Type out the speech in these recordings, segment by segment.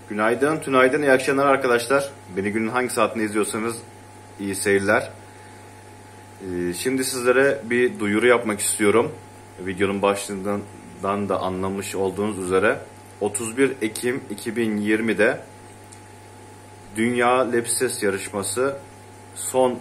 Günaydın, tünaydın, iyi akşamlar arkadaşlar. Beni günün hangi saatinde izliyorsanız iyi seyirler. Şimdi sizlere bir duyuru yapmak istiyorum. Videonun başlığından da anlamış olduğunuz üzere 31 Ekim 2020'de Dünya Lepsises yarışması son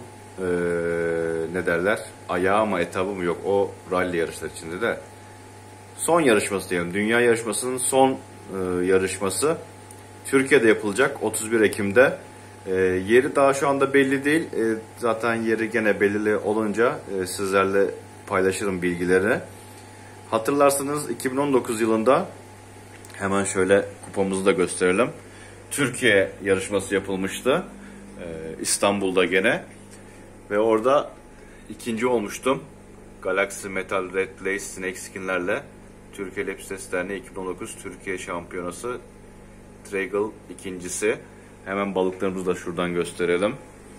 ayağı mı etabı mı yok, o rally yarışları içinde de son yarışması diyelim. Dünya yarışmasının son yarışması Türkiye'de yapılacak 31 Ekim'de. Yeri daha şu anda belli değil. Zaten yeri gene belirli olunca sizlerle paylaşırım bilgilerini. Hatırlarsanız 2019 yılında hemen şöyle kupamızı da gösterelim. Türkiye yarışması yapılmıştı. İstanbul'da gene. Ve orada ikinci olmuştum. Galaxy Metal Red Lace Snake Skin'lerle Türkiye Lepsises Derneği 2019 Türkiye Şampiyonası Traigle ikincisi. Hemen balıklarımızı da şuradan gösterelim.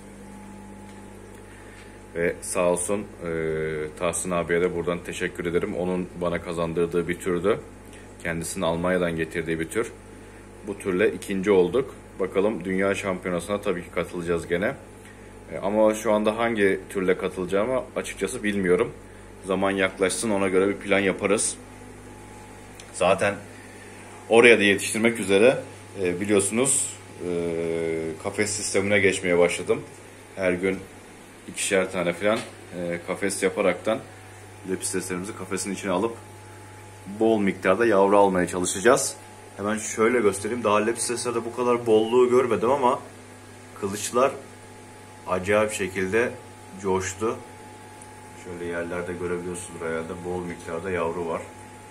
Ve sağ olsun Tahsin abiye de buradan teşekkür ederim. Onun bana kazandırdığı bir türdü. Kendisini Almanya'dan getirdiği bir tür. Bu türle ikinci olduk. Bakalım Dünya Şampiyonası'na tabii ki katılacağız gene. Ama şu anda hangi türle katılacağımı açıkçası bilmiyorum. Zaman yaklaşsın, ona göre bir plan yaparız. Zaten oraya da yetiştirmek üzere biliyorsunuz kafes sistemine geçmeye başladım. Her gün ikişer tane falan kafes yaparaktan lepsiseslerimizi kafesin içine alıp bol miktarda yavru almaya çalışacağız. Hemen şöyle göstereyim. Daha lepsiseslerde bu kadar bolluğu görmedim ama kılıçlar acayip şekilde coştu. Şöyle yerlerde görebiliyorsunuz, herhalde bol miktarda yavru var.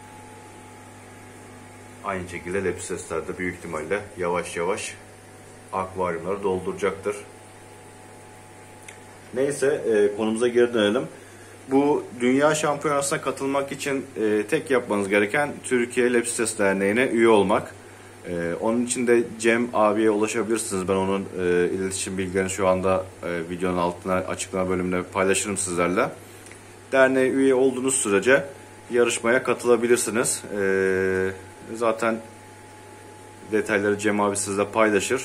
Aynı şekilde lepsisesler de büyük ihtimalle yavaş yavaş akvaryumları dolduracaktır. Neyse, konumuza geri dönelim. Bu Dünya Şampiyonası'na katılmak için tek yapmanız gereken Türkiye Lepsises Derneği'ne üye olmak. Onun için de Cem abiye ulaşabilirsiniz. Ben onun iletişim bilgilerini şu anda videonun altına açıklama bölümünde paylaşırım sizlerle. Derneğe üye olduğunuz sürece yarışmaya katılabilirsiniz. Zaten detayları Cem abi sizle paylaşır.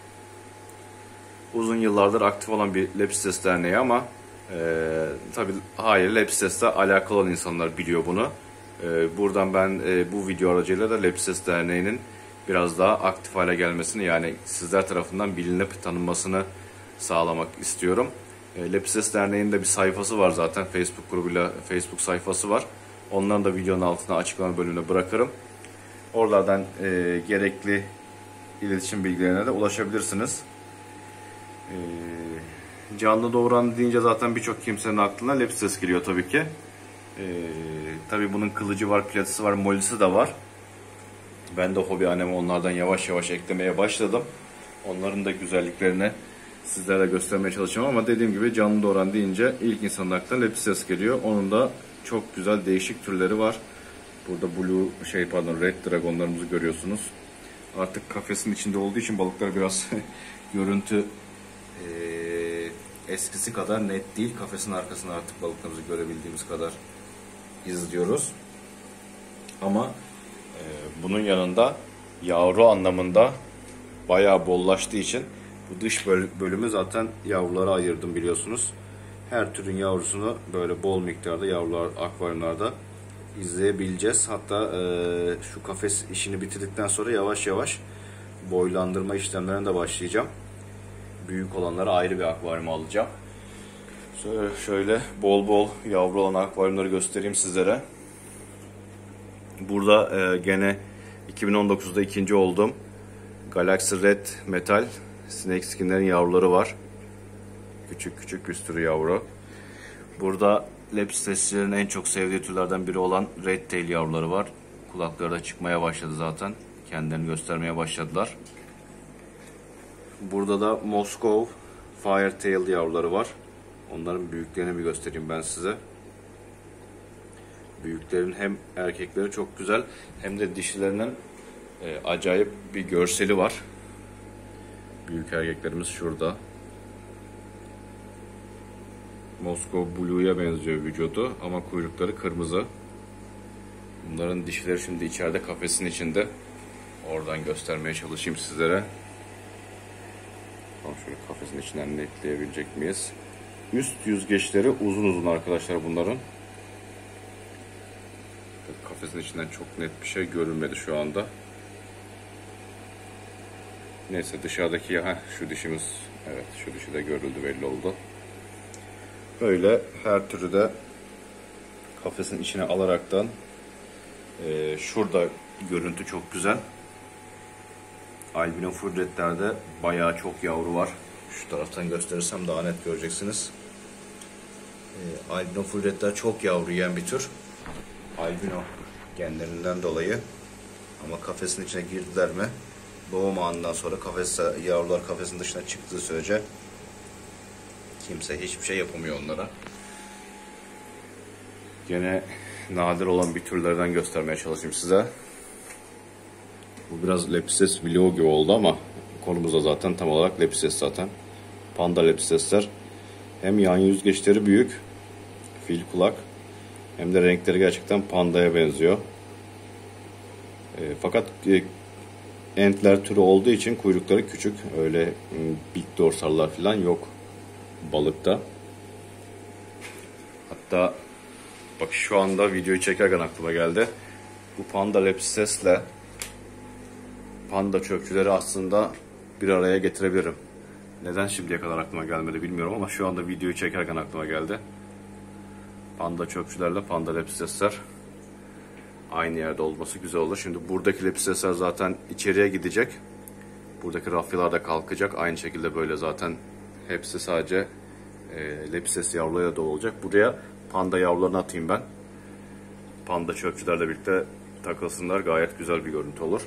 Uzun yıllardır aktif olan bir Lepsises Derneği ama tabii hayır, Lepsises'le alakalı olan insanlar biliyor bunu. Buradan ben bu video aracıyla da Lepsises Derneği'nin biraz daha aktif hale gelmesini, yani sizler tarafından bilinip tanınmasını sağlamak istiyorum. Lepsises Derneği'nin de bir sayfası var zaten, Facebook grubuyla Facebook sayfası var. Onların da videonun altına açıklama bölümüne bırakırım. Oralardan gerekli iletişim bilgilerine de ulaşabilirsiniz. Canlı doğuran deyince zaten birçok kimsenin aklına lepsises geliyor tabii ki. Tabii bunun kılıcı var, platısı var, molisi de var. Ben de hobi anneme onlardan yavaş yavaş eklemeye başladım. Onların da güzelliklerini sizlere göstermeye çalışacağım ama dediğim gibi canlı doğuran deyince ilk insanın aklına lepsises geliyor. Onun da çok güzel değişik türleri var. Burada Red Dragon'larımızı görüyorsunuz. Artık kafesin içinde olduğu için balıklar biraz görüntü eskisi kadar net değil. Kafesin arkasında artık balıklarımızı görebildiğimiz kadar izliyoruz. Ama bunun yanında yavru anlamında bayağı bollaştığı için bu dış bölümü zaten yavrulara ayırdım, biliyorsunuz. Her türün yavrusunu böyle bol miktarda yavrular akvaryumlarda izleyebileceğiz. Hatta şu kafes işini bitirdikten sonra yavaş yavaş boylandırma işlemlerine de başlayacağım. Büyük olanları ayrı bir akvaryuma alacağım. Şöyle bol bol yavru olan akvaryumları göstereyim sizlere. Burada gene 2019'da ikinci oldum. Galaxy Red Metal Snake Skin'lerin yavruları var. Küçük küçük bir sürü yavru. Burada lepsiseslerin en çok sevdiği türlerden biri olan Red Tail yavruları var. Kulakları da çıkmaya başladı zaten. Kendilerini göstermeye başladılar. Burada da Moscow Firetail yavruları var. Onların büyüklerini bir göstereyim ben size. Büyüklerin hem erkekleri çok güzel hem de dişilerinin acayip bir görseli var. Büyük erkeklerimiz şurada. Moscow Blue'ya benziyor vücudu ama kuyrukları kırmızı. Bunların dişileri şimdi içeride kafesin içinde. oradan göstermeye çalışayım sizlere. Tamam, şöyle kafesin içinden netleyebilecek miyiz? Üst yüzgeçleri uzun uzun arkadaşlar bunların. Kafesin içinden çok net bir şey görünmedi şu anda. Neyse, dışarıdaki şu dişimiz, evet şu dişi de görüldü, belli oldu. Böyle her türlü de kafesin içine alaraktan şurada görüntü çok güzel. Albino full red'lerde bayağı çok yavru var. Şu taraftan gösterirsem daha net göreceksiniz. Albino full red'ler çok yavru yiyen bir tür. Albino genlerinden dolayı. Ama kafesin içine girdiler mi, doğum anından sonra yavrular kafesin dışına çıktığı sürece kimse hiçbir şey yapamıyor onlara. Gene nadir olan bir türlerden göstermeye çalışayım size. Bu biraz Lepsises video gibi oldu ama konumuz da zaten tam olarak Lepsises zaten. Panda Lepsisesler. Hem yan yüzgeçleri büyük, fil kulak, hem de renkleri gerçekten pandaya benziyor. Fakat entler türü olduğu için kuyrukları küçük. Öyle big dorsallar falan yok balıkta. Hatta bak, şu anda videoyu çekerken aklıma geldi. Bu Panda Lepsises'le panda çöpçüleri aslında bir araya getirebilirim. Neden şimdiye kadar aklıma gelmedi bilmiyorum ama şu anda videoyu çekerken aklıma geldi. Panda çöpçülerle Panda Lepsisesler aynı yerde olması güzel olur. Şimdi buradaki Lepsisesler zaten içeriye gidecek. Buradaki rafyalar da kalkacak. Aynı şekilde böyle zaten hepsi sadece Lepsises yavrularıyla dolu olacak. Buraya panda yavrularını atayım ben. Panda çöpçülerle birlikte takılsınlar. Gayet güzel bir görüntü olur.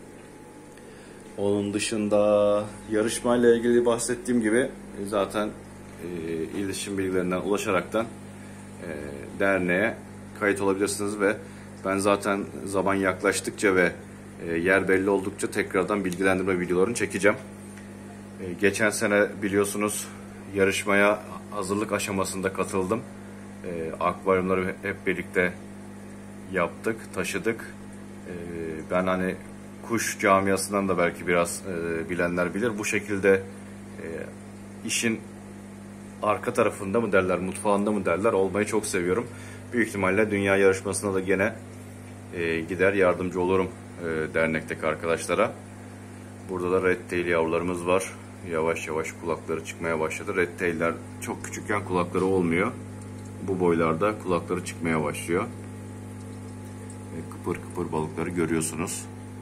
Onun dışında yarışmayla ilgili bahsettiğim gibi zaten iletişim bilgilerinden ulaşaraktan derneğe kayıt olabilirsiniz ve ben zaten zaman yaklaştıkça ve yer belli oldukça tekrardan bilgilendirme videolarını çekeceğim. Geçen sene biliyorsunuz yarışmaya hazırlık aşamasında katıldım. Akvaryumları hep birlikte yaptık, taşıdık. Ben hani kuş camiasından da belki biraz bilenler bilir. Bu şekilde işin arka tarafında mı derler, mutfağında mı derler, olmayı çok seviyorum. Büyük ihtimalle dünya yarışmasına da gene gider yardımcı olurum dernekteki arkadaşlara. Burada da red tail yavrularımız var. Yavaş yavaş kulakları çıkmaya başladı. Red tail'ler çok küçükken kulakları olmuyor. Bu boylarda kulakları çıkmaya başlıyor. Kıpır kıpır balıkları görüyorsunuz.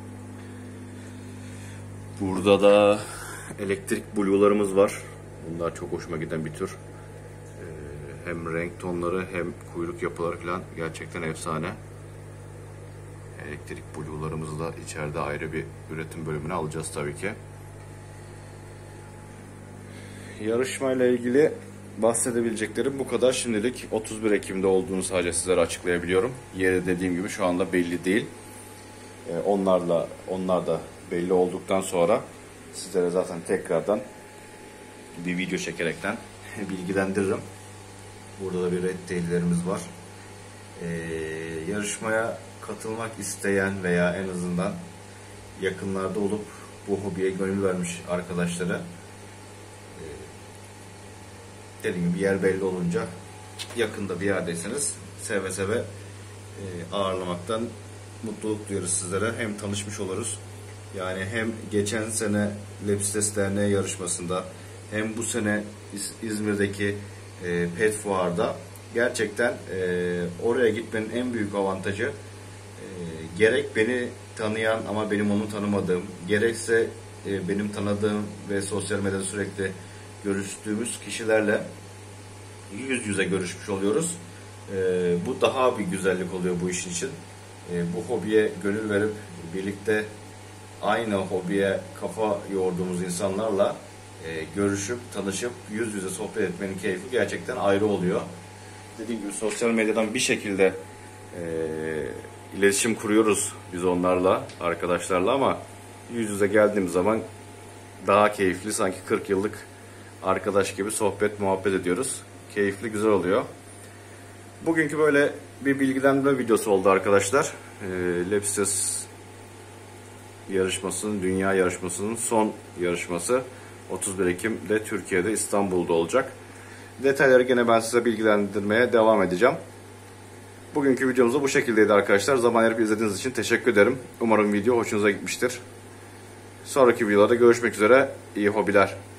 Burada da elektrik blue'larımız var. Bunlar çok hoşuma giden bir tür. Hem renk tonları hem kuyruk yapıları falan gerçekten efsane. Elektrik blue'larımızı da içeride ayrı bir üretim bölümüne alacağız tabii ki. Yarışmayla ilgili bahsedebileceklerim bu kadar. Şimdilik 31 Ekim'de olduğunu sadece sizlere açıklayabiliyorum. Yeri dediğim gibi şu anda belli değil. Onlar da belli olduktan sonra sizlere zaten tekrardan bir video çekerekten bilgilendiririm. Burada da bir red tail'lerimiz var. Yarışmaya katılmak isteyen veya en azından yakınlarda olup bu hobiye gönül vermiş arkadaşlara dediğim gibi yer belli olunca yakında bir yerdeyseniz seve seve ağırlamaktan mutluluk duyarız sizlere. Hem tanışmış oluruz. Yani hem geçen sene Lepsises Derneği yarışmasında hem bu sene İzmir'deki Pet Fuar'da gerçekten oraya gitmenin en büyük avantajı gerek beni tanıyan ama benim onu tanımadığım, gerekse benim tanıdığım ve sosyal medyada sürekli görüştüğümüz kişilerle yüz yüze görüşmüş oluyoruz. Bu daha bir güzellik oluyor bu işin için. Bu hobiye gönül verip birlikte aynı hobiye kafa yorduğumuz insanlarla görüşüp, tanışıp, yüz yüze sohbet etmenin keyfi gerçekten ayrı oluyor. Dediğim gibi sosyal medyadan bir şekilde iletişim kuruyoruz biz onlarla, arkadaşlarla ama yüz yüze geldiğimiz zaman daha keyifli, sanki 40 yıllık arkadaş gibi sohbet, muhabbet ediyoruz. Keyifli, güzel oluyor. Bugünkü böyle bir bilgilendirme videosu oldu arkadaşlar. Lepsises yarışmasının, dünya yarışmasının son yarışması 31 Ekim'de Türkiye'de, İstanbul'da olacak. Detayları gene ben size bilgilendirmeye devam edeceğim. Bugünkü videomuz da bu şekildeydi arkadaşlar. Zaman ayırıp izlediğiniz için teşekkür ederim. Umarım video hoşunuza gitmiştir. Sonraki videolarda görüşmek üzere. İyi hobiler.